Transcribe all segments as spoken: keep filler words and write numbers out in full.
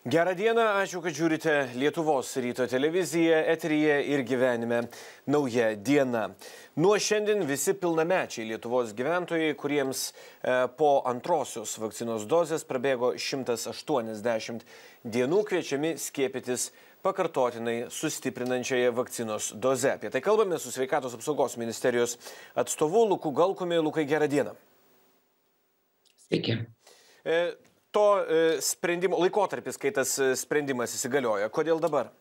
Gerą dieną, ačiū, kad žiūrite Lietuvos ryto televiziją, eteryje ir gyvenime nauja diena. Nuo šiandien visi pilnamečiai Lietuvos gyventojai, kuriems e, po antrosios vakcinos dozės prabėgo šimtas aštuoniasdešimt dienų, kviečiami skiepytis pakartotinai sustiprinančiąją vakcinos doze. Apie tai kalbame su Sveikatos apsaugos ministerijos atstovu Luku Galkumi. Lukai, gerą dieną. Sveiki. E, To sprendimo laikotarpis, kai tas sprendimas įsigalioja. Kodėl dabar?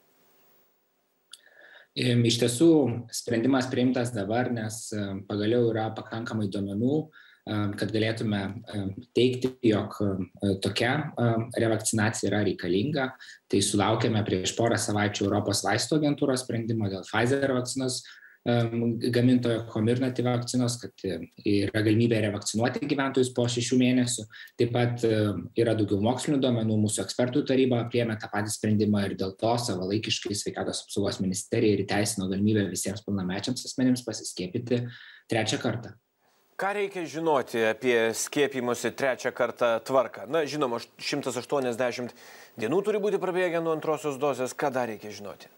Iš tiesų, sprendimas priimtas dabar, nes pagaliau yra pakankamai duomenų, kad galėtume teikti, jog tokia revakcinacija yra reikalinga. Tai sulaukėme prieš porą savaičių Europos vaistų agentūros sprendimo dėl Pfizer vakcinos gamintojo Comirnaty vakcinos, kad yra galimybė revakcinuoti gyventojus po šešių mėnesių. Taip pat yra daugiau mokslinių duomenų, mūsų ekspertų taryba priėmė tą patį sprendimą ir dėl to savalaikiškai Sveikatos apsaugos ministerija ir įteisino galimybę visiems pilnamečiams asmenims pasiskiepyti trečią kartą. Ką reikia žinoti apie skiepymosi trečią kartą tvarką? Na, žinoma, šimtas aštuoniasdešimt dienų turi būti prabėgę nuo antrosios dozės. Ką dar reikia žinoti?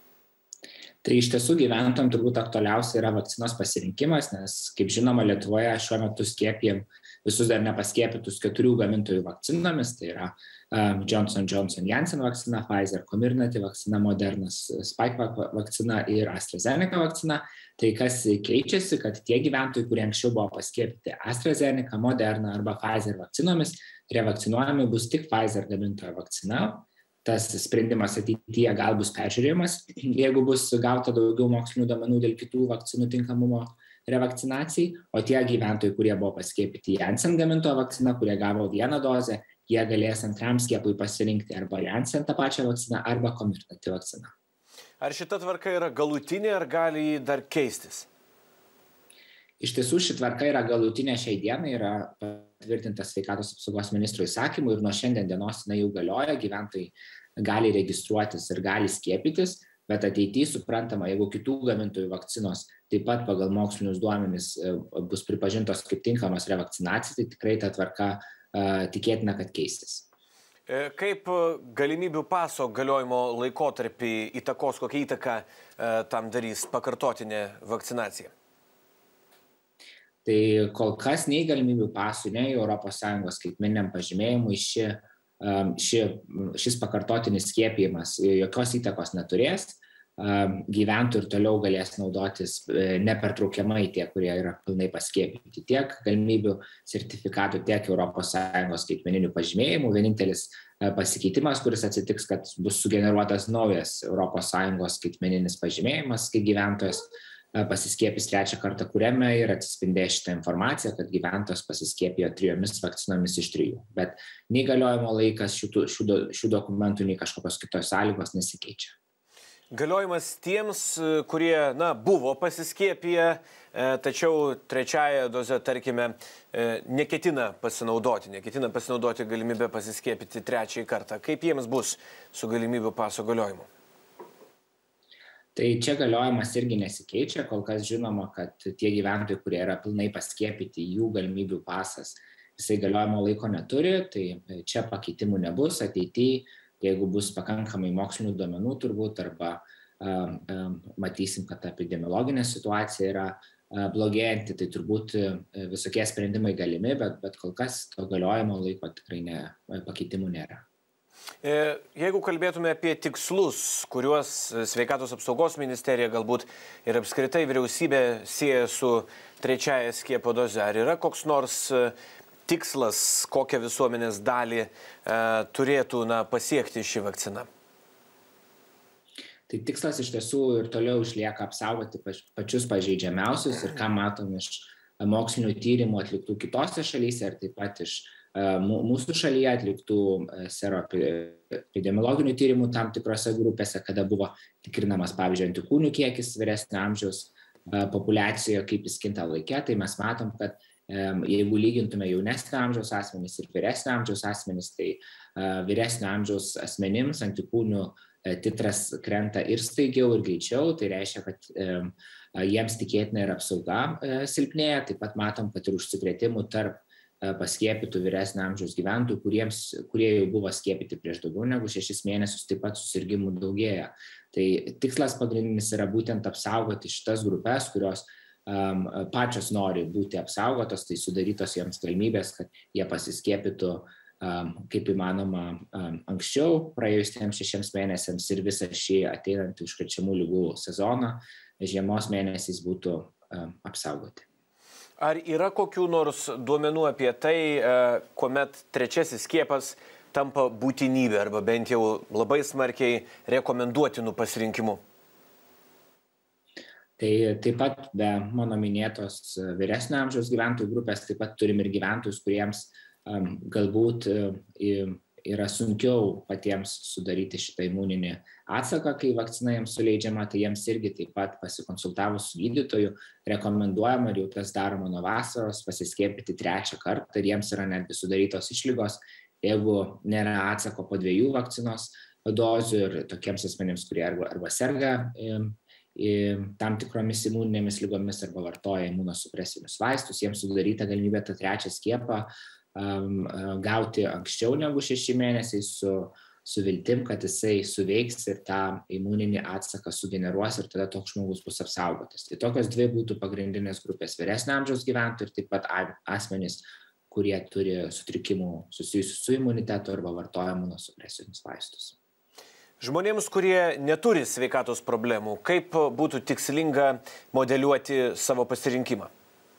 Tai iš tiesų gyventojams turbūt aktualiausia yra vakcinos pasirinkimas, nes, kaip žinoma, Lietuvoje šiuo metu skiepijam visus dar nepaskiepytus keturių gamintojų vakcinomis, tai yra um, Johnson Johnson Janssen vakcina, Pfizer, Comirnaty vakcina, Moderna, Spikevax vakcina ir AstraZeneca vakcina. Tai kas keičiasi, kad tie gyventojai, kurie anksčiau buvo paskiepyti AstraZeneca, Moderna arba Pfizer vakcinomis, revakcinuojami bus tik Pfizer gamintojo vakcina. Tas sprendimas ateityje gal bus peržiūrėjimas, jeigu bus gauta daugiau mokslinių duomenų dėl kitų vakcinų tinkamumo revakcinacijai, o tie gyventojai, kurie buvo paskiepyti Janssen gamintojo vakcina, kurie gavo vieną dozę, jie galės antram skiepui pasirinkti arba Janssen tą pačią vakciną, arba Comirnaty vakciną. Ar šita tvarka yra galutinė, ar gali jį dar keistis? Iš tiesų, ši tvarka yra galutinė šiai dienai, yra patvirtintas Sveikatos apsaugos ministro įsakymu ir nuo šiandien dienos jinai jau galioja, gyventojai gali registruotis ir gali skiepytis, bet ateityje suprantama, jeigu kitų gamintojų vakcinos taip pat pagal mokslinius duomenis bus pripažintos kaip tinkamos revakcinacijai, tai tikrai ta tvarka uh, tikėtina, kad keistis. Kaip galimybių paso galiojimo laikotarpį įtakos, kokią įtaką uh, tam darys pakartotinė vakcinacija? Tai kol kas nei galimybių pasų, nei Europos Sąjungos skaitmeniniam pažymėjimui ši, ši, šis pakartotinis skiepijimas jokios įtakos neturės. Gyventojai ir toliau galės naudotis nepertraukiamai tie, kurie yra pilnai paskiepyti, tiek galimybių sertifikatų, tiek Europos Sąjungos skaitmeninių pažymėjimų. Vienintelis pasikeitimas, kuris atsitiks, kad bus sugeneruotas naujas Europos Sąjungos skaitmeninis pažymėjimas, kai gyventojas pasiskiepys trečią kartą, kuriame ir atsispindės šitą informaciją, kad gyventojas pasiskiepijo trijomis vakcinomis iš trijų. Bet nei galiojimo laikas šių, šių, šių dokumentų, nei kažkokios kitos sąlygos nesikeičia. Galiojimas tiems, kurie na, buvo pasiskiepiję, tačiau trečiąją dozę, tarkime, neketina pasinaudoti, neketina pasinaudoti galimybę pasiskiepyti trečiąjį kartą. Kaip jiems bus su galimybių paso galiojimu? Tai čia galiojimas irgi nesikeičia, kol kas žinoma, kad tie gyventojai, kurie yra pilnai paskiepyti, jų galimybių pasas, jisai galiojimo laiko neturi, tai čia pakeitimų nebus ateityje, jeigu bus pakankamai mokslinių duomenų turbūt, arba um, um, matysim, kad epidemiologinė situacija yra uh, blogėjanti, tai turbūt uh, visokie sprendimai galimi, bet, bet kol kas to galiojimo laiko tikrai ne, pakeitimų nėra. Jeigu kalbėtume apie tikslus, kuriuos Sveikatos apsaugos ministerija galbūt ir apskritai vyriausybė sieja su trečiaja skiepo doze, ar yra koks nors tikslas, kokią visuomenės dalį e, turėtų na, pasiekti ši vakcina? Tai tikslas iš tiesų ir toliau išlieka apsaugoti pačius pažeidžiamiausius ir ką matom iš mokslinių tyrimų atliktų kitose šalyse ir taip pat iš mūsų šalyje atliktų sero epidemiologinių tyrimų tam tikrose grupėse, kada buvo tikrinamas, pavyzdžiui, antikūnių kiekis vyresnio amžiaus populiacijoje, kaip jis kinta laike, tai mes matom, kad jeigu lygintume jaunesnio amžiaus asmenys ir vyresnio amžiaus asmenys, tai vyresnio amžiaus asmenims antikūnių titras krenta ir staigiau, ir greičiau, tai reiškia, kad jiems tikėtina ir apsauga silpnėja, taip pat matom, kad ir užsikrėtimų tarp paskiepytų vyresnio amžiaus gyventojų, kuriems, kurie jau buvo skiepyti prieš daugiau negu šešis mėnesius, taip pat susirgimų daugėja. Tai tikslas pagrindinis yra būtent apsaugoti šitas grupės, kurios um, pačios nori būti apsaugotos, tai sudarytos jiems galimybės, kad jie pasiskiepytų um, kaip įmanoma um, anksčiau, praėjus tiems šešiems mėnesiams ir visą šį ateinantį užkrečiamų ligų sezoną žiemos mėnesiais būtų um, apsaugoti. Ar yra kokių nors duomenų apie tai, kuomet trečiasis skiepas tampa būtinybė arba bent jau labai smarkiai rekomenduotinų pasirinkimų? Tai taip pat be mano minėtos vyresnio amžiaus gyventojų grupės, taip pat turim ir gyventojus, kuriems um, galbūt um, yra sunkiau patiems sudaryti šitą imuninį atsaką, kai vakcina jiems suleidžiama, tai jiems irgi taip pat pasikonsultavus su gydytoju rekomenduojama ir jau tas daroma nuo vasaros pasiskiepyti trečią kartą ir jiems yra netgi sudarytos išlygos, jeigu nėra atsako po dviejų vakcinos dozių ir tokiems asmenims, kurie arba, arba serga im, im, tam tikromis imuninėmis lygomis arba vartoja imunosupresinius vaistus, jiems sudaryta galimybė tą trečią skiepą Um, gauti anksčiau negu šeši mėnesiai su, su viltim, kad jisai suveiks ir tą imuninį atsaką sugeneruos ir tada toks žmogus bus apsaugotas. Tai tokios dvi būtų pagrindinės grupės vyresnio amžiaus gyventojų ir taip pat asmenys, kurie turi sutrikimų susijusių su imunitetu arba vartoja imunosupresinius vaistus. Žmonėms, kurie neturi sveikatos problemų, kaip būtų tikslinga modeliuoti savo pasirinkimą?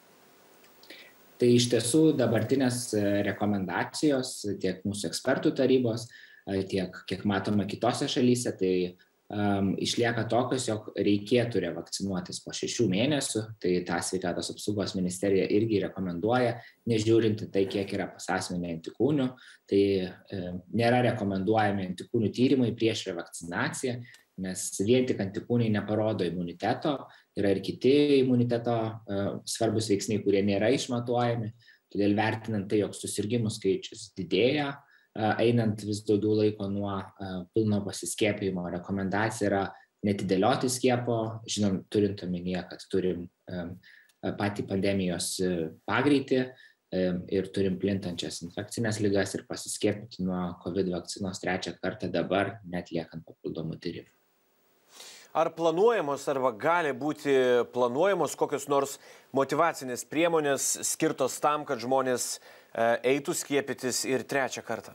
Tai iš tiesų dabartinės rekomendacijos tiek mūsų ekspertų tarybos, tiek kiek matoma kitose šalyse, tai um, išlieka tokios, jog reikėtų revakcinuotis po šešių mėnesių, tai tą sveikatos apsaugos ministerija irgi rekomenduoja, nežiūrinti tai, kiek yra pas asmenį antikūnių, tai e, nėra rekomenduojami antikūnių tyrimai prieš revakcinaciją, nes vien tik antikūniai neparodo imuniteto, yra ir kiti imuniteto uh, svarbus veiksniai, kurie nėra išmatuojami, todėl vertinant tai, jog susirgimų skaičius didėja, uh, einant vis daugiau laiko nuo uh, pilno pasiskiepijimo, rekomendacija yra netidėlioti skiepo, žinom, turint omenyje, kad turim um, patį pandemijos uh, pagreitį um, ir turim plintančias infekcinės ligas ir pasiskiepyti nuo COVID vakcinos trečią kartą dabar, netliekant papildomų tyrimų. Ar planuojamos arba gali būti planuojamos kokios nors motyvacinės priemonės skirtos tam, kad žmonės eitų skiepytis ir trečią kartą?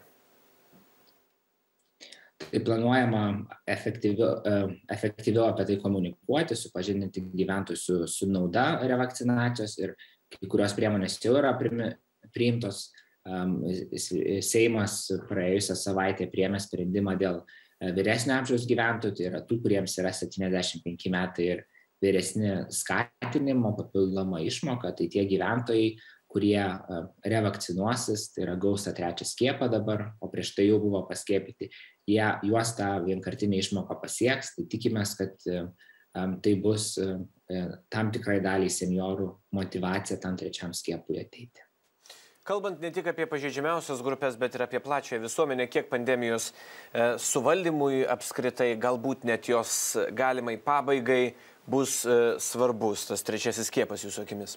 Tai planuojama efektyviau, efektyviau apie tai komunikuoti, supažindinti gyventojus su, su nauda revakcinacijos ir kai kurios priemonės jau yra priimtos. Seimas praėjusią savaitę priėmė sprendimą dėl vyresnio amžiaus gyventojų, tai yra tų, kuriems yra septyniasdešimt penki metai ir vyresni skatinimo papildoma išmoka, tai tie gyventojai, kurie revakcinuosis, tai yra gaus tą trečią skiepą dabar, o prieš tai jau buvo paskiepyti, jie, juos tą vienkartinę išmoką pasieks, tai tikimės, kad um, tai bus um, tam tikrai daliai seniorų motyvacija tam trečiam skiepui ateiti. Kalbant ne tik apie pažeidžiamiausias grupės, bet ir apie plačią visuomenę, kiek pandemijos e, suvaldymui apskritai, galbūt net jos galimai pabaigai bus e, svarbus tas trečiasis skiepas jūsų akimis?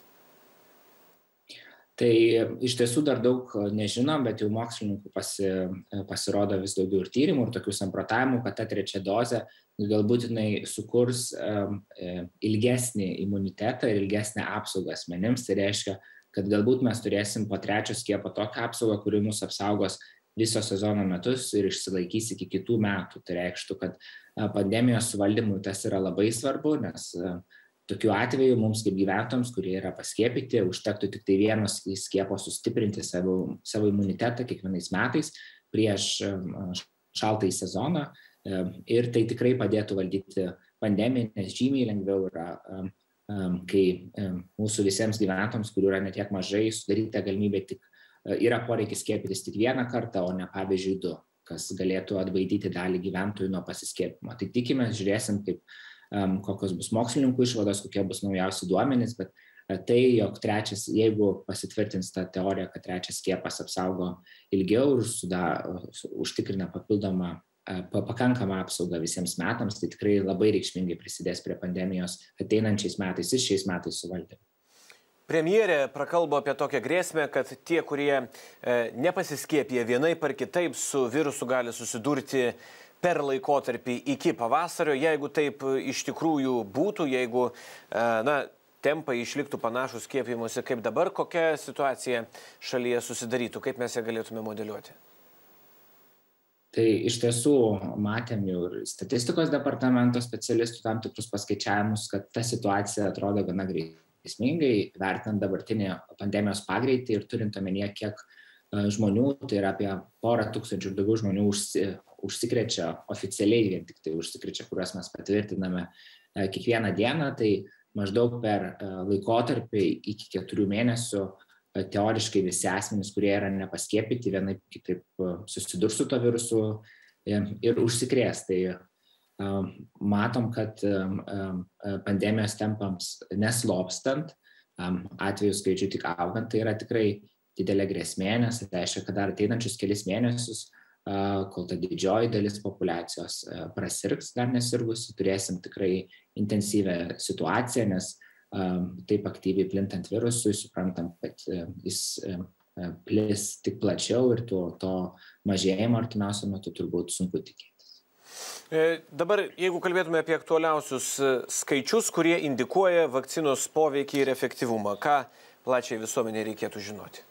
Tai iš tiesų dar daug nežinom, bet jau mokslininkų pasi, pasirodo vis daugiau ir tyrimų ir tokių samprotavimų, kad ta trečia dozė galbūt jinai sukurs um, ilgesnį imunitetą ir ilgesnę apsaugą asmenims. Tai reiškia, kad galbūt mes turėsim po trečio skiepo tokią apsaugą, kuri mus apsaugos viso sezono metus ir išsilaikys iki kitų metų. Tai reikštų, kad pandemijos suvaldymui tas yra labai svarbu, nes tokiu atveju mums kaip gyventojams, kurie yra paskiepyti, užtektų tik tai vienos skiepo sustiprinti savo, savo imunitetą kiekvienais metais prieš šaltąjį sezoną ir tai tikrai padėtų valdyti pandemiją, nes žymiai lengviau yra kai mūsų visiems gyventojams, kurių yra netiek mažai, sudaryta galimybė tik, yra poreikis skiepytis tik vieną kartą, o ne pavyzdžiui du, kas galėtų atbaidyti dalį gyventojų nuo pasiskiepimo. Tai tikimės, žiūrėsim, kaip, um, kokios bus mokslininkų išvados, kokie bus naujausi duomenys, bet tai, jog trečias, jeigu pasitvirtins tą teoriją, kad trečias skiepas apsaugo ilgiau ir suda, užtikrina papildomą pakankamą apsaugą visiems metams, tai tikrai labai reikšmingai prisidės prie pandemijos ateinančiais metais ir šiais metais suvaldymų. Premjerė prakalbo apie tokią grėsmę, kad tie, kurie nepasiskiepė vienaip ar kitaip su virusu, gali susidurti per laikotarpį iki pavasario. Jeigu taip iš tikrųjų būtų, jeigu na, tempai išliktų panašus skiepijimuose kaip dabar, kokia situacija šalyje susidarytų, kaip mes ją galėtume modeliuoti? Tai iš tiesų matėm jau ir statistikos departamento specialistų tam tikrus paskaičiavimus, kad ta situacija atrodo gana grėsmingai, vertinant dabartinį pandemijos pagreitį ir turint omenyje, kiek žmonių, tai yra apie porą tūkstančių ir daugiau žmonių užsi, užsikrečia oficialiai, vien tik tai užsikrečia, kuriuos mes patvirtiname kiekvieną dieną, tai maždaug per laikotarpį iki keturių mėnesių teoriškai visi asmenys, kurie yra nepaskiepyti, vienaip kitaip susidurs su to virusu ir užsikrės. Tai matom, kad pandemijos tempams neslopstant, atvejų skaičių tik augant, tai yra tikrai didelė grėsmė, nes tai reiškia, kad dar ateinančius kelis mėnesius, kol ta didžioji dalis populiacijos prasirgs dar nesirgusi, turėsim tikrai intensyvę situaciją, nes taip aktyviai plintant virusui, suprantam, kad jis plis tik plačiau ir to, to mažėjimo artimiausio metu turbūt sunku tikėtis. Dabar, jeigu kalbėtume apie aktualiausius skaičius, kurie indikuoja vakcinos poveikį ir efektyvumą, ką plačiai visuomenė reikėtų žinoti?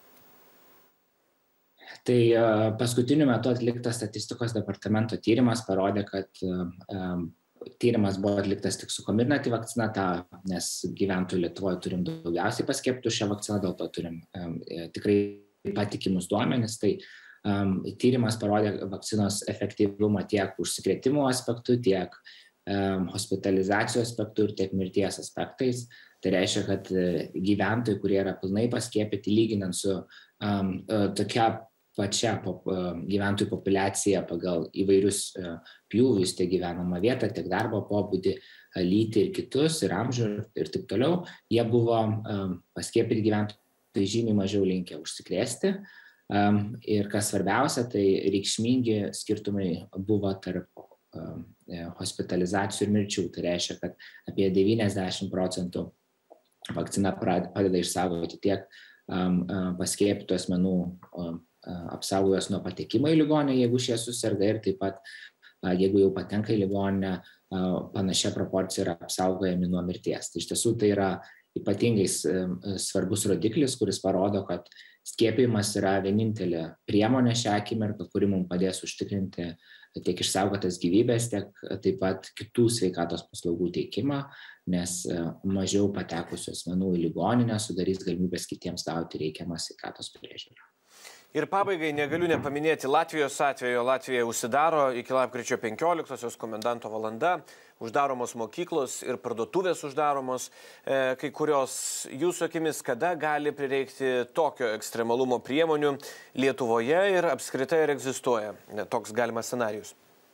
Tai paskutiniu metu atliktas statistikos departamento tyrimas parodė, kad tyrimas buvo atliktas tik su Comirnaty vakcina, ta, nes gyventojų Lietuvoje turim daugiausiai paskieptų šią vakciną, dėl to turim um, tikrai patikimus duomenis. Tai um, tyrimas parodė vakcinos efektyvumą tiek užsikrėtimų aspektų, tiek um, hospitalizacijų aspektų ir tiek mirties aspektais. Tai reiškia, kad gyventojai, kurie yra pilnai paskiepyti, lyginant su um, tokia pačia pop, gyventojų populiacija pagal įvairius pjūvius, tiek gyvenamą vietą, tiek darbo pobūdį, lytį ir kitus, ir amžių ir taip toliau, jie buvo paskiepyti gyventojai žymiai mažiau linkę užsikrėsti. Ir kas svarbiausia, tai reikšmingi skirtumai buvo tarp hospitalizacijų ir mirčių. Tai reiškia, kad apie devyniasdešimt procentų vakcina padeda išsaugoti tiek paskiepytų asmenų apsaugojos nuo patekimo į ligoninę, jeigu šie susirga, ir taip pat, jeigu jau patenka į ligoninę, panašia proporcija yra apsaugojami nuo mirties. Tai iš tiesų tai yra ypatingai svarbus rodiklis, kuris parodo, kad skiepijimas yra vienintelė priemonė šią akimirką, kuri mums padės užtikrinti tiek išsaugotas gyvybės, tiek taip pat kitų sveikatos paslaugų teikimą, nes mažiau patekusių asmenų į ligoninę sudarys galimybės kitiems gauti reikiamą sveikatos priežiūrą. Ir pabaigai negaliu nepaminėti Latvijos atvejo. Latvija užsidaro iki lapkričio penkioliktosios komendanto valanda, uždaromos mokyklos ir parduotuvės uždaromos. E, kai kurios jūsų akimis, kada gali prireikti tokio ekstremalumo priemonių Lietuvoje ir apskritai ar egzistuoja toks galimas scenarijus?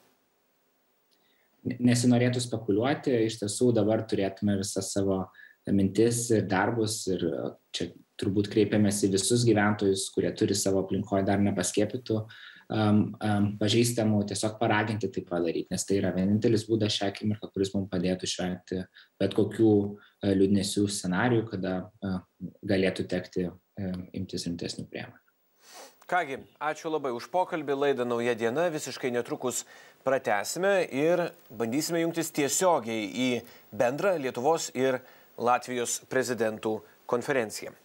Nesinorėtų spekuliuoti, iš tiesų dabar turėtume visą savo mintis ir darbus ir čia turbūt kreipiamės į visus gyventojus, kurie turi savo aplinkoje dar nepaskiepytų um, um, pažįstamų, tiesiog paraginti tai padaryti, nes tai yra vienintelis būdas šią akimirką, kuris mums padėtų išvengti bet kokių uh, liūdnesių scenarijų, kada uh, galėtų tekti uh, imtis rimtesnių priemonių. Kągi, ačiū labai už pokalbį, laidą Nauja diena, visiškai netrukus pratęsime ir bandysime jungtis tiesiogiai į bendrą Lietuvos ir Latvijos prezidentų konferenciją.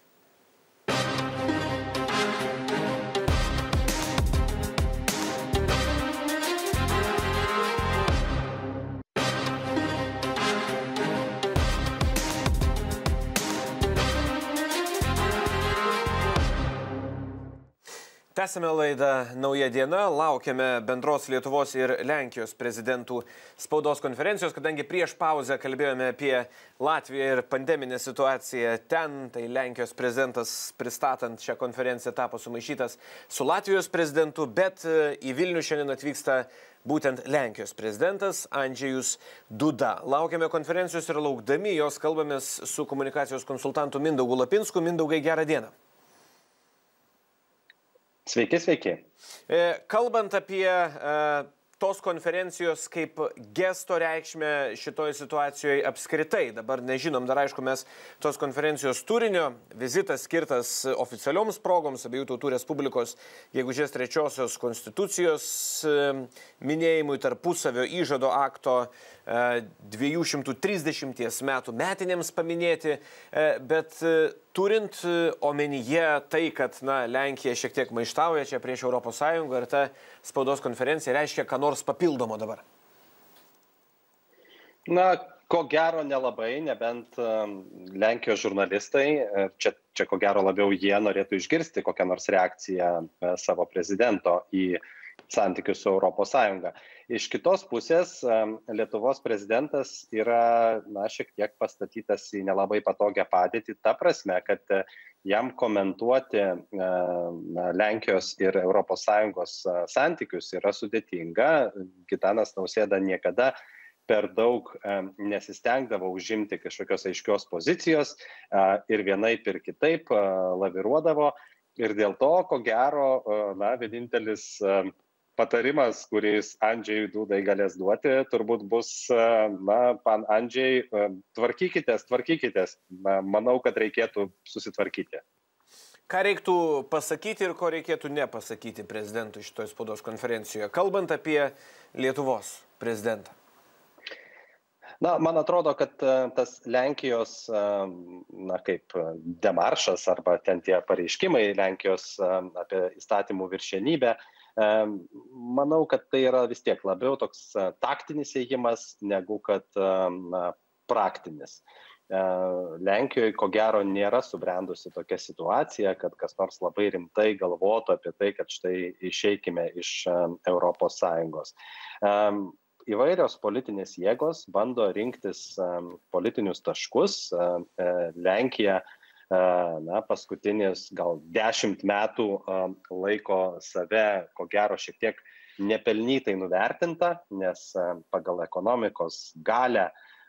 Tęsime laidą Nauja diena, laukiame bendros Lietuvos ir Lenkijos prezidentų spaudos konferencijos, kadangi prieš pauzę kalbėjome apie Latviją ir pandeminę situaciją ten, tai Lenkijos prezidentas pristatant šią konferenciją tapo sumaišytas su Latvijos prezidentu, bet į Vilnių šiandien atvyksta būtent Lenkijos prezidentas Andžejus Duda. Laukiame konferencijos ir laukdami jos kalbamės su komunikacijos konsultantu Mindaugu Lapinsku. Mindaugai, gerą dieną. Sveiki, sveiki. Kalbant apie tos konferencijos kaip gesto reikšmę šitoje situacijoje apskritai. Dabar nežinom, dar aišku, mes tos konferencijos turinio, vizitas skirtas oficialioms progoms, abiejų tautų Respublikos gegužės trečiosios konstitucijos minėjimui, tarpusavio įžado akto dviejų šimtų trisdešimties metų metinėms paminėti, bet turint omenyje tai, kad na, Lenkija šiek tiek maištauja čia prieš Europos Sąjungą ir ta spaudos konferencija reiškia ką nors papildomo dabar? Na, ko gero nelabai, nebent Lenkijos žurnalistai, čia, čia ko gero labiau jie norėtų išgirsti kokią nors reakciją savo prezidento į santykius su Europos Sąjunga. Iš kitos pusės, Lietuvos prezidentas yra na, šiek tiek pastatytas į nelabai patogią padėtį, ta prasme, kad jam komentuoti na, Lenkijos ir Europos Sąjungos santykius yra sudėtinga. Gitanas Nausėda niekada per daug nesistengdavo užimti kažkokios aiškios pozicijos ir vienaip ir kitaip laviruodavo. Ir dėl to, ko gero, na, vienintelis patarimas, kuris Andžejui Dudai galės duoti, turbūt bus, na, pan Andžej, tvarkykitės, tvarkykitės. Na, manau, kad reikėtų susitvarkyti. Ką reiktų pasakyti ir ko reikėtų nepasakyti prezidentui šitoje spaudos konferencijoje, kalbant apie Lietuvos prezidentą? Na, man atrodo, kad tas Lenkijos, na, kaip demaršas arba ten tie pareiškimai Lenkijos apie įstatymų viršenybę, manau, kad tai yra vis tiek labiau toks taktinis ėjimas negu kad na, praktinis. Lenkijoje, ko gero, nėra subrendusi tokia situacija, kad kas nors labai rimtai galvotų apie tai, kad štai išeikime iš Europos Sąjungos. Įvairios politinės jėgos bando rinktis politinius taškus. Lenkija na, paskutinis gal dešimt metų laiko save, ko gero, šiek tiek nepelnytai nuvertinta, nes pagal ekonomikos galę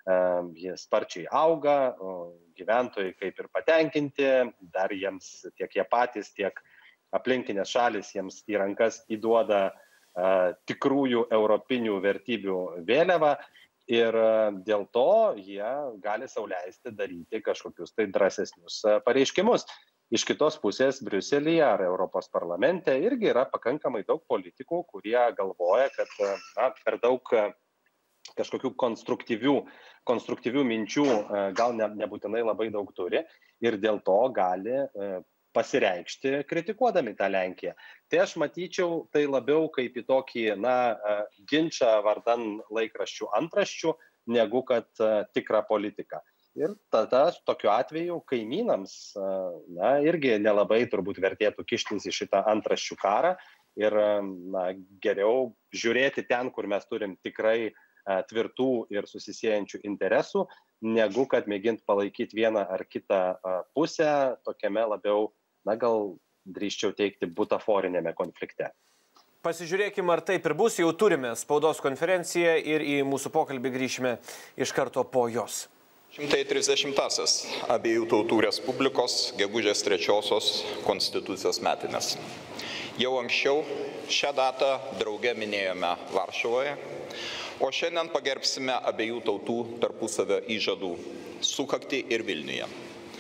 jis sparčiai auga, gyventojai kaip ir patenkinti, dar jiems tiek jie patys, tiek aplinkinės šalis jiems į rankas įduoda tikrųjų europinių vertybių vėliavą. Ir dėl to jie gali sau leisti daryti kažkokius tai drąsesnius pareiškimus. Iš kitos pusės Briuselyje ar Europos parlamente irgi yra pakankamai daug politikų, kurie galvoja, kad na, per daug kažkokių konstruktyvių, konstruktyvių minčių gal ne, nebūtinai labai daug turi ir dėl to gali pasireikšti kritikuodami tą Lenkiją. Tai aš matyčiau tai labiau kaip į tokį na, ginčą vardan laikraščių antraščių, negu kad tikrą politiką. Ir tada tokiu atveju kaimynams na, irgi nelabai turbūt vertėtų kištis į šitą antraščių karą ir na, geriau žiūrėti ten, kur mes turim tikrai tvirtų ir susisiejančių interesų, negu kad mėgint palaikyti vieną ar kitą pusę tokiame labiau, na gal drįsčiau teikti, butaforinėme konflikte. Pasižiūrėkime, ar taip ir bus, jau turime spaudos konferenciją ir į mūsų pokalbį grįšime iš karto po jos. šimtas trisdešimtąsias abiejų tautų Respublikos gegužės trečiosios konstitucijos metinės. Jau anksčiau šią datą drauge minėjome Varšuvoje, o šiandien pagerbsime abiejų tautų tarpusavio įžadų sukaktį ir Vilniuje.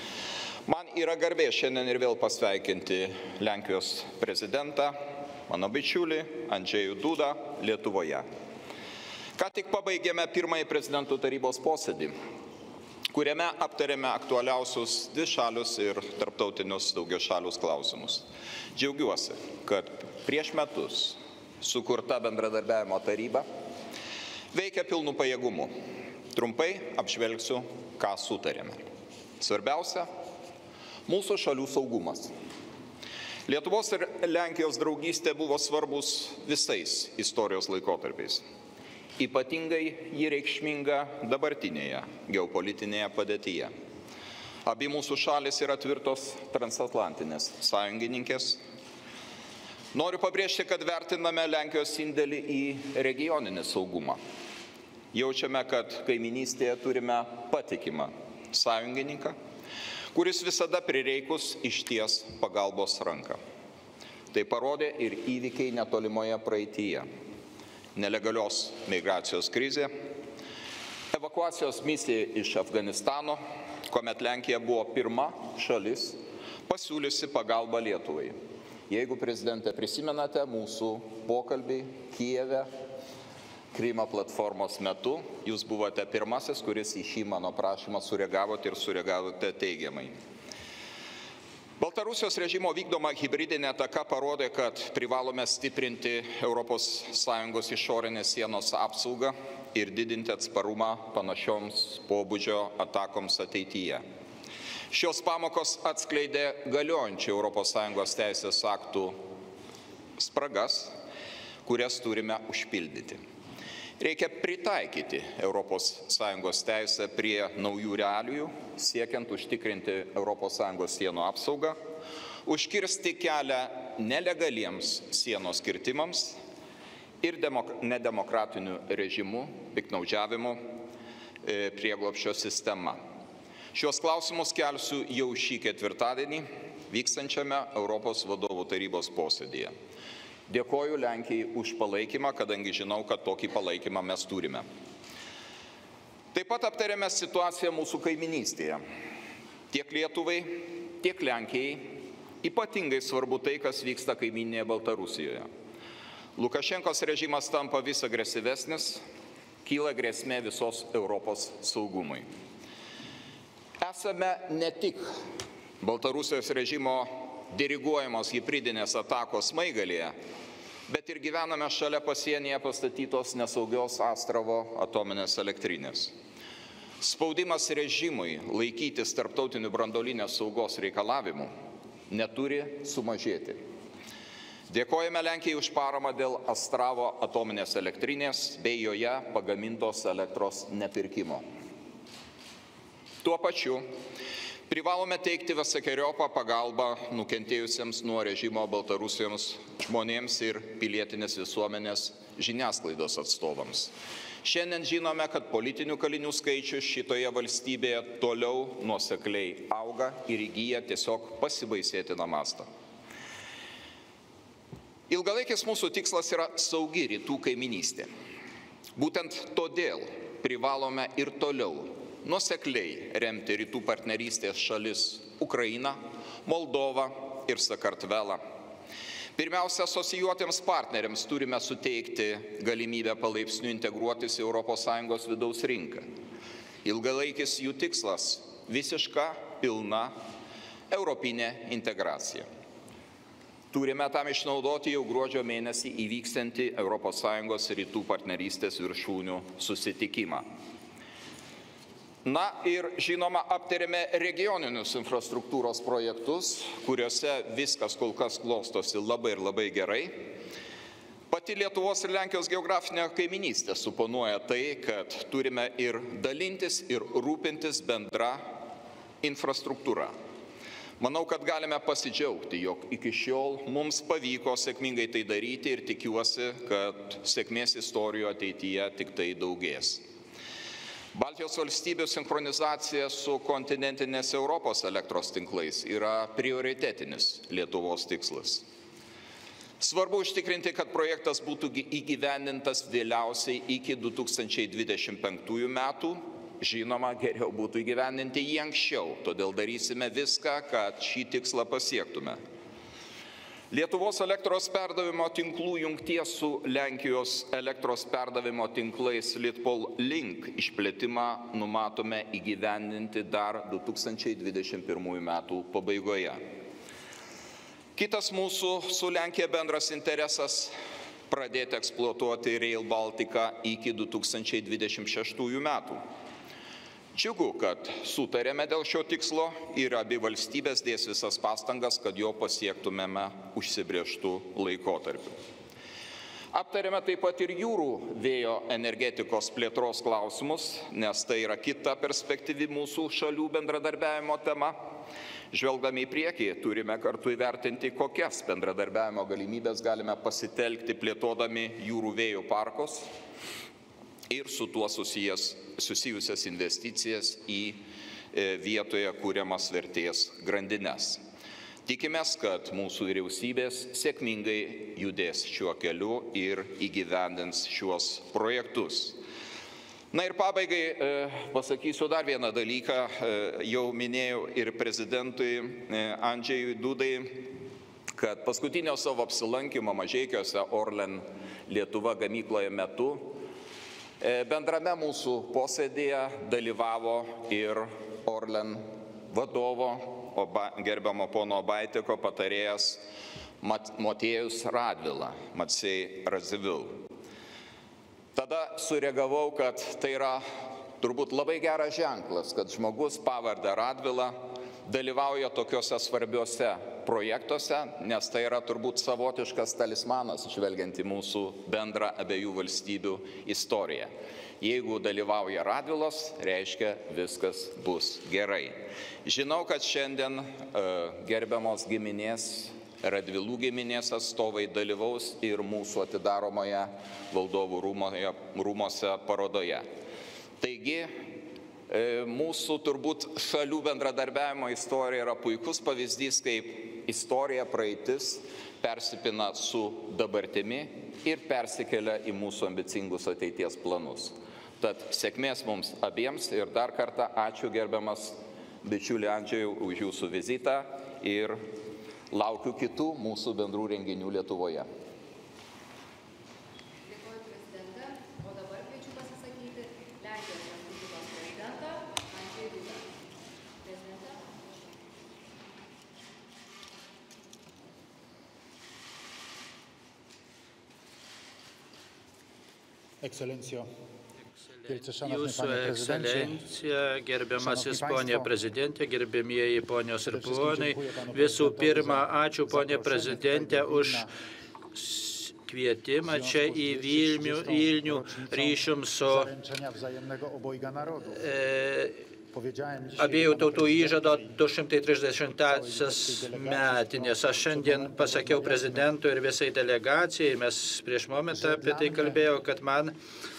Man yra garbė šiandien ir vėl pasveikinti Lenkijos prezidentą, mano bičiulį Andžejų Dudą Lietuvoje. Ką tik pabaigėme pirmąjį prezidentų tarybos posėdį, kuriame aptarėme aktualiausius dvišalius ir tarptautinius daugiašalius klausimus. Džiaugiuosi, kad prieš metus sukurta bendradarbiavimo taryba veikia pilnu pajėgumu. Trumpai apžvelgsiu, ką sutarėme. Svarbiausia – mūsų šalių saugumas. Lietuvos ir Lenkijos draugystė buvo svarbus visais istorijos laikotarpiais. Ypatingai ji reikšminga dabartinėje geopolitinėje padėtyje. Abi mūsų šalis yra tvirtos transatlantinės sąjungininkės. Noriu pabrėžti, kad vertiname Lenkijos indėlį į regioninį saugumą. Jaučiame, kad kaiminystėje turime patikimą sąjungininką, kuris visada prireikus išties pagalbos ranką. Tai parodė ir įvykiai netolimoje praeityje. nelegalios migracijos krizė, evakuacijos misija iš Afganistano, kuomet Lenkija buvo pirma šalis pasiūliusi pagalbą Lietuvai. Jeigu, prezidente, prisimenate mūsų pokalbį Kijeve Krymo platformos metu, jūs buvote pirmasis, kuris į šį mano prašymą sureagavote ir sureagavote teigiamai. Baltarusijos režimo vykdoma hibridinė ataka parodė, kad privalome stiprinti Europos Sąjungos išorinės sienos apsaugą ir didinti atsparumą panašioms pobūdžio atakoms ateityje. Šios pamokos atskleidė galiojančių Europos Sąjungos teisės aktų spragas, kurias turime užpildyti. Reikia pritaikyti Europos Sąjungos teisę prie naujų realijų, siekiant užtikrinti Europos Sąjungos sienų apsaugą, užkirsti kelią nelegaliems sienos kirtimams ir nedemokratinių režimų piktnaudžiavimu prieglobsčio sistema. Šios klausimus kelsiu jau šį ketvirtadienį vykstančiame Europos vadovų tarybos posėdyje. Dėkoju Lenkijai už palaikymą, kadangi žinau, kad tokį palaikymą mes turime. Taip pat aptarėme situaciją mūsų kaiminystėje. Tiek Lietuvai, tiek Lenkijai ypatingai svarbu tai, kas vyksta kaimynėje Baltarusijoje. Lukašenkos režimas tampa vis agresyvesnis, kyla grėsmė visos Europos saugumui. Esame ne tik Baltarusijos režimo diriguojamos hibridinės atakos smaigalėje, bet ir gyvename šalia pasienyje pastatytos nesaugios Astravo atominės elektrinės. Spaudimas režimui laikytis tarptautinių branduolinės saugos reikalavimų neturi sumažėti. Dėkojame Lenkijai už paramą dėl Astravo atominės elektrinės bei joje pagamintos elektros nepirkimo. Tuo pačiu privalome teikti visokeriopą pagalbą nukentėjusiems nuo režimo Baltarusijos žmonėms ir pilietinės visuomenės žiniasklaidos atstovams. Šiandien žinome, kad politinių kalinių skaičius šitoje valstybėje toliau nuosekliai auga ir įgyja tiesiog pasibaisėtiną mastą. Ilgalaikis mūsų tikslas yra saugi rytų kaiminystė. Būtent todėl privalome ir toliau nuosekliai remti rytų partnerystės šalis Ukrainą, Moldovą ir Sakartvelą. Pirmiausia, asocijuotiems partneriams turime suteikti galimybę palaipsniui integruotis į Europos Sąjungos vidaus rinką. Ilgalaikis jų tikslas - visiška, pilna europinė integracija. Turime tam išnaudoti jau gruodžio mėnesį įvykstantį Europos Sąjungos rytų partnerystės viršūnių susitikimą. Na ir žinoma, aptarėme regioninius infrastruktūros projektus, kuriuose viskas kol kas klostosi labai ir labai gerai. Pati Lietuvos ir Lenkijos geografinė kaiminystė suponuoja tai, kad turime ir dalintis, ir rūpintis bendra infrastruktūra. Manau, kad galime pasidžiaugti, jog iki šiol mums pavyko sėkmingai tai daryti ir tikiuosi, kad sėkmės istorijų ateityje tik tai daugės. Baltijos valstybių sinchronizacija su kontinentinės Europos elektros tinklais yra prioritetinis Lietuvos tikslas. Svarbu užtikrinti, kad projektas būtų įgyvendintas vėliausiai iki du tūkstančiai dvidešimt penktųjų metų. Žinoma, geriau būtų įgyvendinti jį anksčiau, todėl darysime viską, kad šį tikslą pasiektume. Lietuvos elektros perdavimo tinklų jungties su Lenkijos elektros perdavimo tinklais Litpol Link išplėtimą numatome įgyvendinti dar du tūkstančiai dvidešimt pirmųjų metų pabaigoje. Kitas mūsų su Lenkija bendras interesas - pradėti eksploatuoti Rail Baltica iki du tūkstančiai dvidešimt šeštųjų metų. Džiugu, kad sutarėme dėl šio tikslo ir abi valstybės dės visas pastangas, kad jo pasiektumėme užsibrėžtų laikotarpių. Aptarėme taip pat ir jūrų vėjo energetikos plėtros klausimus, nes tai yra kita perspektyvi mūsų šalių bendradarbiavimo tema. Žvelgdami į priekį, turime kartu įvertinti, kokias bendradarbiavimo galimybės galime pasitelkti plėtodami jūrų vėjo parkus ir su tuo susijęs, susijusias investicijas į vietoje kūriamas vertės grandines. Tikimės, kad mūsų vyriausybės sėkmingai judės šiuo keliu ir įgyvendins šiuos projektus. Na ir pabaigai pasakysiu dar vieną dalyką, jau minėjau ir prezidentui Andžejui Dudai, kad paskutinio savo apsilankimo Mažeikiuose Orlen Lietuva gamykloje metu bendrame mūsų posėdėje dalyvavo ir Orlen vadovo, gerbiamo pono Baitiko patarėjas Motiejus Radvila, Maciej Radzivil. Tada sureagavau, kad tai yra turbūt labai geras ženklas, kad žmogus pavardę Radvila dalyvauja tokiuose svarbiuose projektuose, nes tai yra turbūt savotiškas talismanas, žvelgiant į mūsų bendrą abiejų valstybių istoriją. Jeigu dalyvauja Radvilas, reiškia viskas bus gerai. Žinau, kad šiandien gerbiamos giminės, Radvilų giminės atstovai dalyvaus ir mūsų atidaromoje valdovų rūmose parodoje. Taigi, mūsų turbūt šalių bendradarbiavimo istorija yra puikus pavyzdys, kaip istorija praeitis persipina su dabartimi ir persikelia į mūsų ambicingus ateities planus. Tad sėkmės mums abiems ir dar kartą ačiū gerbiamas bičiuli Andžejau už jūsų vizitą ir laukiu kitų mūsų bendrų renginių Lietuvoje. Dėkoju prezidentą, o dabar kviečiu pasisakyti Lenkijos Respublikos prezidentą Andžejų Dudą. Prezidentą. Ekscelencijo. Jūsų ekscelencija, gerbiamasis ponė prezidentė, gerbėmieji ponios ir ponai, visų pirma, ačiū ponė prezidentė už kvietimą čia į Vilnių, Vilnių ryšium su e, abiejų tautų įžado du šimtai trisdešimtąsias metinės. Aš šiandien pasakiau prezidentui ir visai delegacijai, mes prieš momentą apie tai kalbėjau, kad man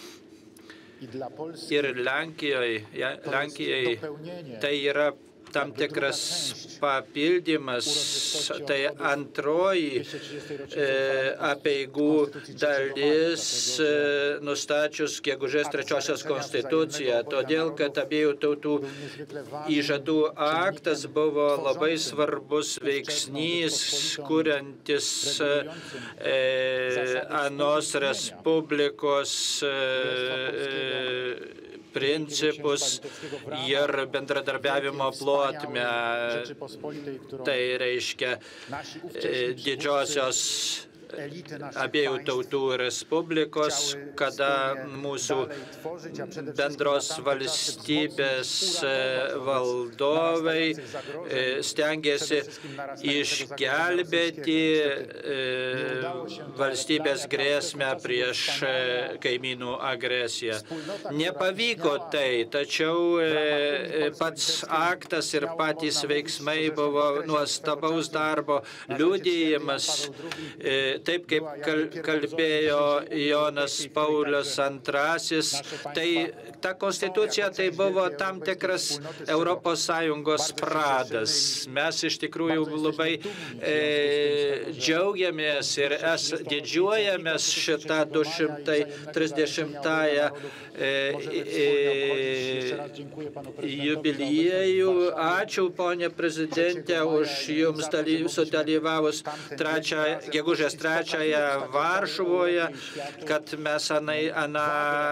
ir Lenkijoje, Lenkijai tai yra tam tikras papildymas, tai antroji e, apeigų dalis e, nustačius gegužės trečiosios konstituciją, todėl kad abiejų tautų įžadų aktas buvo labai svarbus veiksnys, kuriantis e, anos Respublikos e, principus ir bendradarbiavimo plotmę, tai reiškia didžiosios abiejų tautų respublikos, kada mūsų bendros valstybės valdovai stengiasi išgelbėti valstybės grėsmę prieš kaimynų agresiją. Nepavyko tai, tačiau pats aktas ir patys veiksmai buvo nuostabaus darbo liudijimas. Taip kaip kalbėjo Jonas Paulius antrasis, tai ta konstitucija tai buvo tam tikras Europos Sąjungos pradas. Mes iš tikrųjų labai e, džiaugiamės ir es, didžiuojamės šitą du šimtai trisdešimtąją e, e, jubiliejų. Ačiū, ponė prezidentė, už jums sudalyvavus trečią, gegužės trečiąją Varšuvoje, kad mes anai, ana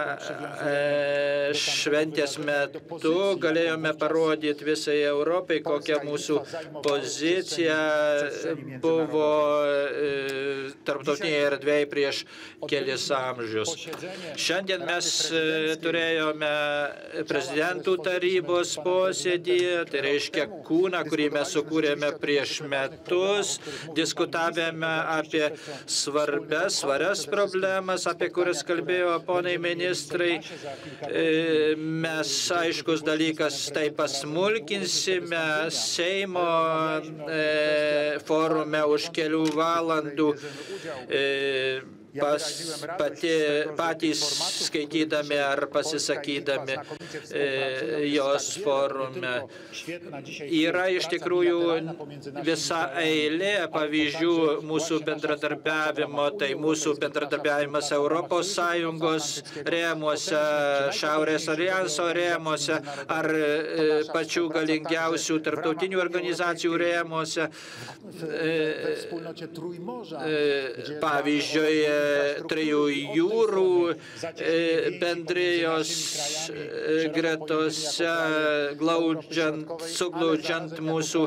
e, šventės metu galėjome parodyti visai Europai, kokia mūsų pozicija buvo e, tarptautinėje erdvėje prieš kelis amžius. Šiandien mes e, turėjome prezidentų tarybos posėdį, tai reiškia kūną, kurį mes sukūrėme prieš metus, diskutavome apie svarbes, svarias problemas, apie kurias kalbėjo ponai ministrai. Mes, aiškus dalykas, tai pasmulkinsime Seimo forume už kelių valandų. pas, pati, patys skaitydami ar pasisakydami e, jos forume. Yra iš tikrųjų visa eilė pavyzdžių mūsų bendradarbiavimo, tai mūsų bendradarbiavimas Europos Sąjungos rėmuose, Šiaurės alijanso rėmuose ar e, pačių galingiausių tarptautinių organizacijų rėmuose. E, e, pavyzdžiui, Trijų jūrų bendrijos gretose, glaudžiant, suglaudžiant mūsų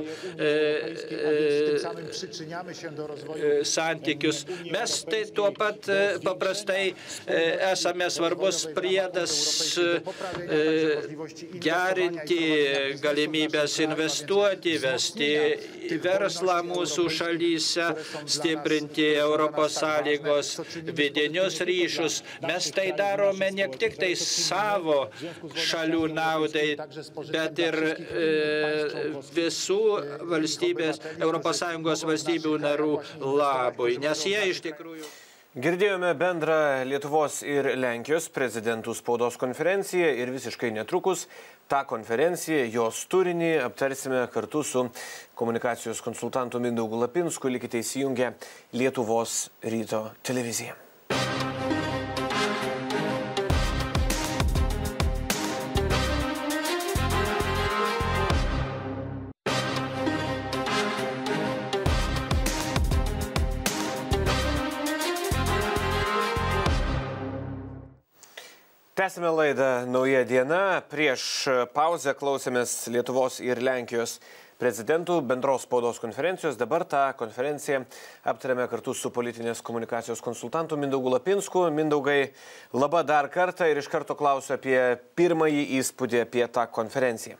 santykius. Mes tai tuo pat paprastai esame svarbus priedas gerinti galimybės investuoti, vesti verslą mūsų šalyse, stiprinti Europos Sąjungos vidinius ryšius. Mes tai darome ne tik tai savo šalių naudai, bet ir e, visų valstybės, Europos Sąjungos valstybių narų labui, nes jie iš tikrųjų... Girdėjome bendrą Lietuvos ir Lenkijos prezidentų spaudos konferenciją ir visiškai netrukus tą konferenciją, jos turinį aptarsime kartu su komunikacijos konsultantu Mindaugu Lapinsku. Likite įsijungę Lietuvos ryto televiziją. Tęsime laidą Nauja diena. Prieš pauzę klausėmės Lietuvos ir Lenkijos prezidentų bendros spaudos konferencijos. Dabar tą konferenciją aptarėme kartu su politinės komunikacijos konsultantu Mindaugu Lapinsku. Mindaugai, laba dar kartą ir iš karto klausiu apie pirmąjį įspūdį apie tą konferenciją.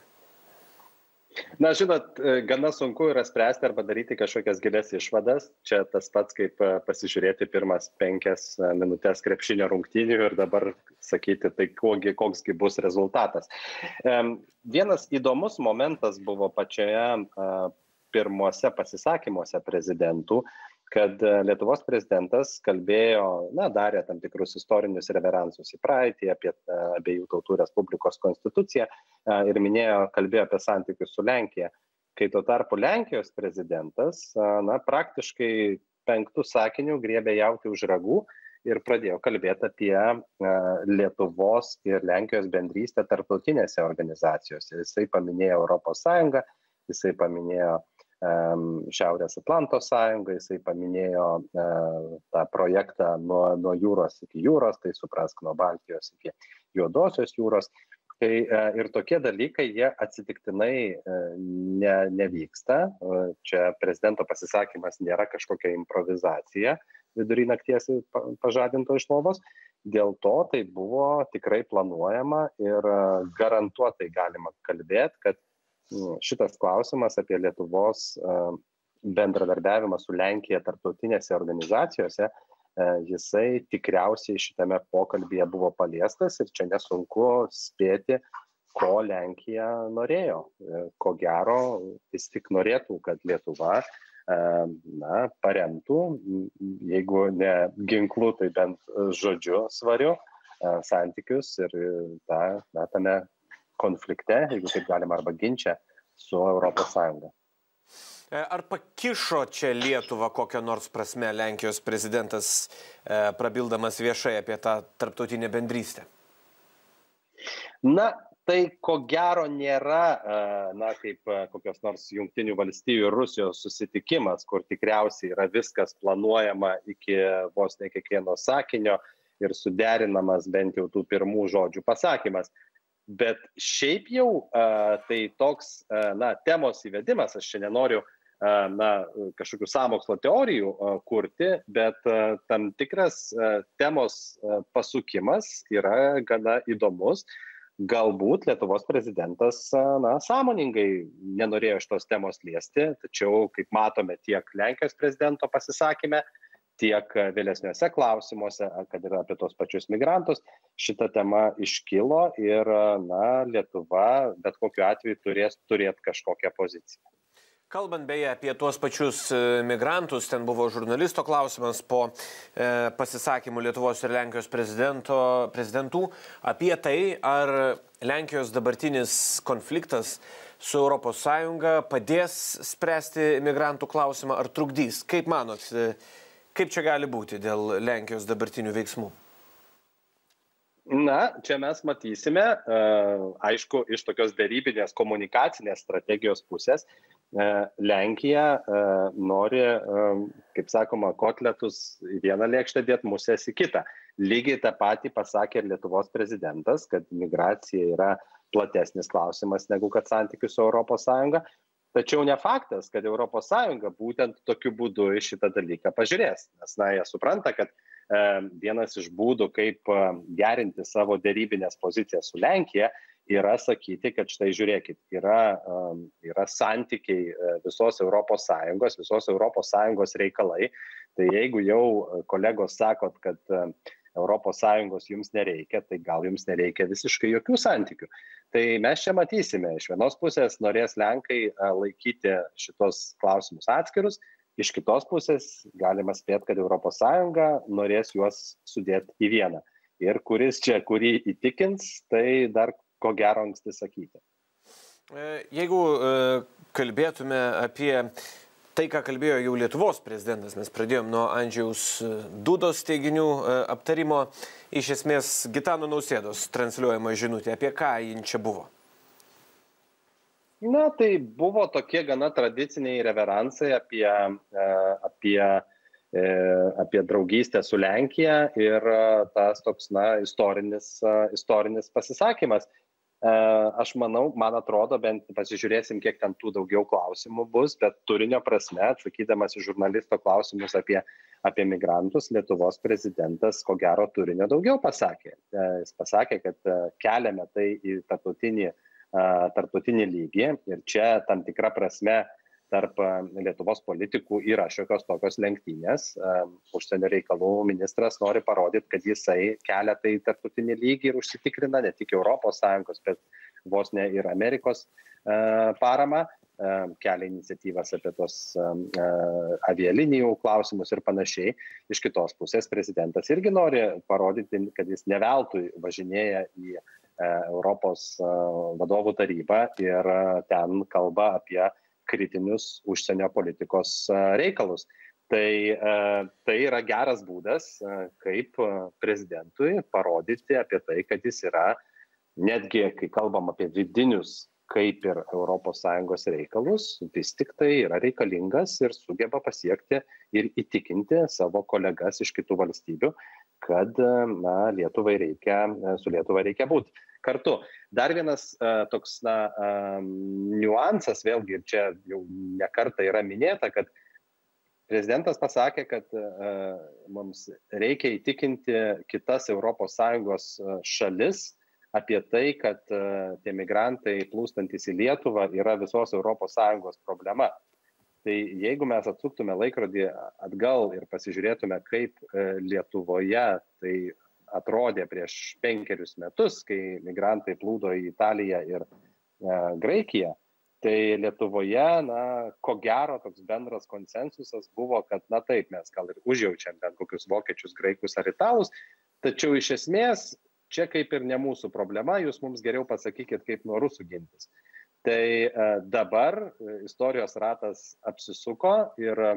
Na, žinot, gana sunku yra spręsti arba daryti kažkokias gilias išvadas. Čia tas pats, kaip pasižiūrėti pirmas penkias minutės krepšinio rungtynių ir dabar sakyti, tai kogi, koksgi bus rezultatas. Vienas įdomus momentas buvo pačioje pirmuose pasisakymuose prezidentų, kad Lietuvos prezidentas kalbėjo, na, darė tam tikrus istorinius reveransus į praeitį, apie abiejų tautų Respublikos konstituciją ir minėjo, kalbėjo apie santykius su Lenkija. Kai tuo tarpu Lenkijos prezidentas, na, praktiškai penktų sakinių griebė jauti už ragų ir pradėjo kalbėti apie Lietuvos ir Lenkijos bendrystę tarptautinėse organizacijose. Jisai paminėjo Europos Sąjungą, jisai paminėjo Šiaurės Atlanto sąjungą, jisai paminėjo e, tą projektą nuo, nuo jūros iki jūros, tai suprask nuo Baltijos iki Juodosios jūros. Tai e, ir tokie dalykai, jie atsitiktinai e, ne, nevyksta. E, čia prezidento pasisakymas nėra kažkokia improvizacija vidury nakties pažadinto iš lovos. Dėl to tai buvo tikrai planuojama ir garantuotai galima kalbėti, kad šitas klausimas apie Lietuvos bendradarbiavimą su Lenkija tarptautinėse organizacijose, jisai tikriausiai šitame pokalbyje buvo paliestas ir čia nesunku spėti, ko Lenkija norėjo. Ko gero, vis tik norėtų, kad Lietuva na, paremtų, jeigu ne ginklų, tai bent žodžiu svariu santykius ir ta, na, tame konflikte, jeigu taip galima, arba ginčia su Europos Sąjunga. Ar pakišo čia Lietuvą kokią nors prasme Lenkijos prezidentas, prabildamas viešai apie tą tarptautinę bendrystę? Na, tai ko gero nėra, na, kaip kokios nors Jungtinių valstijų ir Rusijos susitikimas, kur tikriausiai yra viskas planuojama iki vos ne kiekvieno sakinio ir suderinamas bent jau tų pirmų žodžių pasakymas. Bet šiaip jau tai toks, na, temos įvedimas, aš čia nenoriu, na, kažkokių sąmokslo teorijų kurti, bet tam tikras temos pasukimas yra gana įdomus. Galbūt Lietuvos prezidentas, na, sąmoningai nenorėjo šitos temos liesti, tačiau, kaip matome, tiek Lenkijos prezidento pasisakyme, tiek vėlesniuose klausimuose, kad ir apie tos pačius migrantus, šita tema iškilo ir, na, Lietuva bet kokiu atveju turės turėti kažkokią poziciją. Kalbant beje apie tuos pačius migrantus, ten buvo žurnalisto klausimas po e, pasisakymų Lietuvos ir Lenkijos prezidentų apie tai, ar Lenkijos dabartinis konfliktas su Europos Sąjunga padės spręsti migrantų klausimą ar trukdys. Kaip manot, kaip čia gali būti dėl Lenkijos dabartinių veiksmų? Na, čia mes matysime, aišku, iš tokios derybinės komunikacinės strategijos pusės, Lenkija nori, kaip sakoma, kotletus į vieną lėkštę dėti, musės į kitą. Lygiai tą patį pasakė ir Lietuvos prezidentas, kad migracija yra platesnis klausimas negu kad santykius su Europos Sąjunga. Tačiau ne faktas, kad Europos Sąjunga būtent tokiu būdu į šitą dalyką pažiūrės. Nes, na, jie supranta, kad e, vienas iš būdų, kaip gerinti savo derybinės pozicijas su Lenkija, yra sakyti, kad štai žiūrėkit, yra, yra santykiai visos Europos Sąjungos, visos Europos Sąjungos reikalai. Tai jeigu jau kolegos sakot, kad Europos Sąjungos jums nereikia, tai gal jums nereikia visiškai jokių santykių. Tai mes čia matysime, iš vienos pusės norės Lenkai laikyti šitos klausimus atskirus, iš kitos pusės galima spėti, kad Europos Sąjunga norės juos sudėti į vieną. Ir kuris čia kurį įtikins, tai dar ko gero anksti sakyti. Jeigu kalbėtume apie tai, ką kalbėjo jau Lietuvos prezidentas, mes pradėjom nuo Andžejaus Dudos teiginių aptarimo, iš esmės Gitano Nausėdos transliuojama žinutė, apie ką jin čia buvo? Na, tai buvo tokie gana tradiciniai reveransai apie, apie, apie draugystę su Lenkija ir tas toks, na, istorinis, istorinis pasisakymas. Aš manau, man atrodo, bent pasižiūrėsim, kiek ten tų daugiau klausimų bus, bet turinio prasme, atsakydamas į žurnalisto klausimus apie, apie migrantus, Lietuvos prezidentas, ko gero, turinio daugiau pasakė. Jis pasakė, kad keliame tai į tarptautinį, tarptautinį lygį ir čia tam tikra prasme tarp Lietuvos politikų yra šiokios tokios lenktynės. Užsienio reikalų ministras nori parodyti, kad jisai kelia tai tarptautinį lygį ir užsitikrina ne tik Europos Sąjungos, bet vos ne ir Amerikos paramą, kelia iniciatyvas apie tos avialinijų klausimus ir panašiai. Iš kitos pusės prezidentas irgi nori parodyti, kad jis ne veltui važinėja į Europos vadovų tarybą ir ten kalba apie kritinius užsienio politikos reikalus. Tai, tai yra geras būdas, kaip prezidentui parodyti apie tai, kad jis yra, netgi kai kalbam apie vidinius, kaip ir Europos Sąjungos reikalus, vis tik tai yra reikalingas ir sugeba pasiekti ir įtikinti savo kolegas iš kitų valstybių, kad na, Lietuvai reikia, su Lietuva reikia būti kartu. Dar vienas uh, toks na, um, niuansas, vėlgi, ir čia jau ne kartą yra minėta, kad prezidentas pasakė, kad uh, mums reikia įtikinti kitas Europos Sąjungos šalis apie tai, kad uh, tie migrantai plūstantis į Lietuvą yra visos Europos Sąjungos problema. Tai jeigu mes atsuktume laikrodį atgal ir pasižiūrėtume, kaip uh, Lietuvoje tai atrodė prieš penkerius metus, kai migrantai plūdo į Italiją ir e, Graikiją, tai Lietuvoje, na, ko gero, toks bendras konsensusas buvo, kad, na taip, mes gal ir užjaučiam bent kokius vokiečius, graikus ar italus, tačiau iš esmės čia kaip ir ne mūsų problema, jūs mums geriau pasakykit, kaip nuo rusų gintis. Tai e, dabar istorijos ratas apsisuko ir e,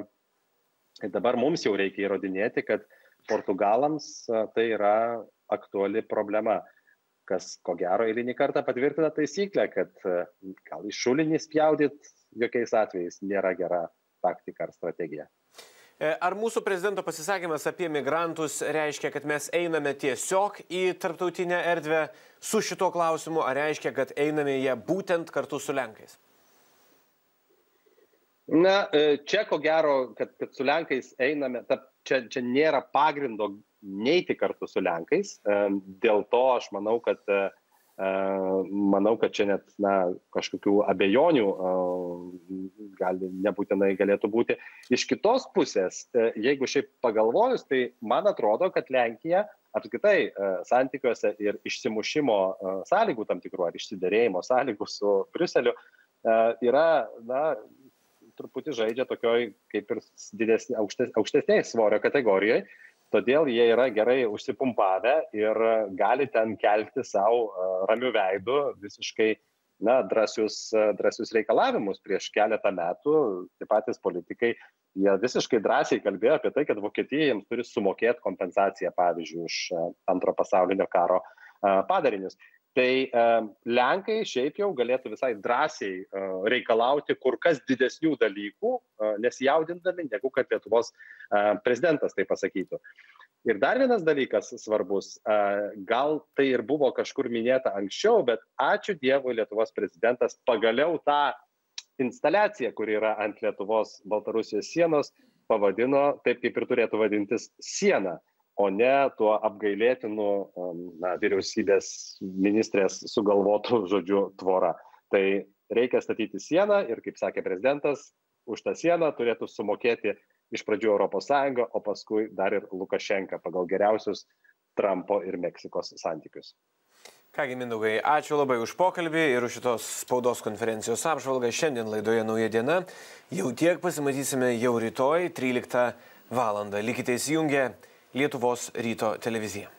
dabar mums jau reikia įrodinėti, kad Portugalams tai yra aktuali problema, kas ko gero eilinį kartą patvirtina taisyklę, kad gal į šulinį spjaudyt jokiais atvejais nėra gera taktika ar strategija. Ar mūsų prezidento pasisakymas apie migrantus reiškia, kad mes einame tiesiog į tarptautinę erdvę su šito klausimu, ar reiškia, kad einame ją būtent kartu su Lenkais? Na, čia ko gero, kad, kad su Lenkais einame, ta, čia, čia nėra pagrindo neiti kartu su Lenkais. Dėl to aš manau, kad, manau, kad čia net na, kažkokių abejonių gali, nebūtinai galėtų būti. Iš kitos pusės, jeigu šiaip pagalvojus, tai man atrodo, kad Lenkija apskritai santykiuose ir išsimušimo sąlygų tam tikrų ar išsiderėjimo sąlygų su Briuseliu yra, na, truputį žaidžia tokioj kaip ir didesnė, aukštes, aukštesnėje svorio kategorijoje, todėl jie yra gerai užsipumpavę ir gali ten kelti savo ramių veidų visiškai na, drąsius, drąsius reikalavimus. Prieš keletą metų tie patys politikai, jie visiškai drąsiai kalbėjo apie tai, kad Vokietija jiems turi sumokėti kompensaciją, pavyzdžiui, už antro pasaulinio karo padarinius. Tai Lenkai šiaip jau galėtų visai drąsiai reikalauti kur kas didesnių dalykų, nesijaudindami, negu kad Lietuvos prezidentas tai pasakytų. Ir dar vienas dalykas svarbus, gal tai ir buvo kažkur minėta anksčiau, bet ačiū Dievui Lietuvos prezidentas pagaliau tą instaliaciją, kuri yra ant Lietuvos Baltarusijos sienos, pavadino taip, kaip ir turėtų vadintis siena, o ne tuo apgailėtinu na, vyriausybės ministrės sugalvotų žodžiu tvora. Tai reikia statyti sieną ir, kaip sakė prezidentas, už tą sieną turėtų sumokėti iš pradžių Europos Sąjunga, o paskui dar ir Lukašenka pagal geriausius Trumpo ir Meksikos santykius. Kągi, Mindaugai, ačiū labai už pokalbį ir už šitos spaudos konferencijos apžvalgą. Šiandien laidoje Nauja diena. Jau tiek, pasimatysime jau rytoj, tryliktą valandą. Likite įsijungę Lietuvos ryto televiziją.